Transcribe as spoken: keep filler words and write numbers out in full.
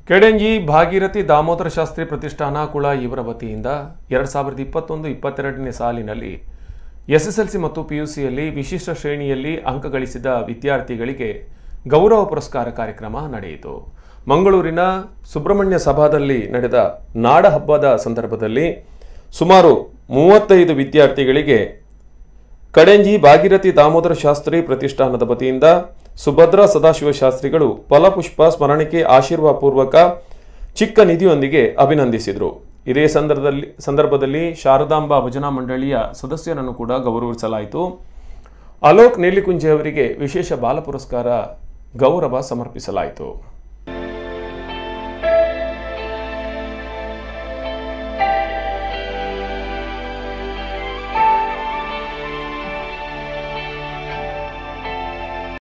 ಕೆಡೆಂಜಿ ಭಾಗೀರಥಿ ದಾಮೋದರ ಶಾಸ್ತ್ರಿ ಪ್ರತಿಷ್ಠಾನ ಕುಳ ಇವರ ವತಿಯಿಂದ ಎರಡು ಸಾವಿರದ ಇಪ್ಪತ್ತೊಂದು ಇಪ್ಪತ್ತೆರಡನೇ ಸಾಲಿನಲ್ಲಿ ಎಸ್ಎಸ್ಎಲ್ಸಿ ಮತ್ತು ಪಿಯುಸಿಯಲ್ಲಿ ವಿಶಿಷ್ಟ ಶ್ರೇಣಿಯಲ್ಲಿ ಅಂಕ ಗಳಿಸಿದ ವಿದ್ಯಾರ್ಥಿಗಳಿಗೆ ಗೌರವ ಪುರಸ್ಕಾರ ಕಾರ್ಯಕ್ರಮ ನಡೆಯಿತು. ಮಂಗಳೂರಿನ ಸುಬ್ರಹ್ಮಣ್ಯ ಸಭಾದಲ್ಲಿ ನಡೆದ ನಾಡ ಹಬ್ಬದ ಸಂದರ್ಭದಲ್ಲಿ ಸುಮಾರು ಮೂವತ್ತೈದು ವಿದ್ಯಾರ್ಥಿಗಳಿಗೆ ಕಡೆಂಜಿ ಭಾಗೀರಥಿ ದಾಮೋದರ ಶಾಸ್ತ್ರಿ ಪ್ರತಿಷ್ಠಾನದ ವತಿಯಿಂದ ಸುಭದ್ರಾ ಸದಾಶಿವ ಶಾಸ್ತ್ರಿಗಳು ಫಲಪುಷ್ಪ ಸ್ಮರಣಿಕೆ ಆಶೀರ್ವಾದ ಪೂರ್ವಕ ಚಿಕ್ಕ ನಿಧಿಯೊಂದಿಗೆ ಅಭಿನಂದಿಸಿದರು. ಇದೇ ಸಂದರ್ಭದಲ್ಲಿ ಸಂದರ್ಭದಲ್ಲಿ ಶಾರದಾಂಬಾ ಭಜನಾ ಮಂಡಳಿಯ ಸದಸ್ಯರನ್ನು ಕೂಡ ಗೌರವಿಸಲಾಯಿತು. ಅಲೋಕ್ ನೇಲಿಕುಂಜೆ ಅವರಿಗೆ ವಿಶೇಷ ಬಾಲ ಪುರಸ್ಕಾರ ಗೌರವ ಸಮರ್ಪಿಸಲಾಯಿತು.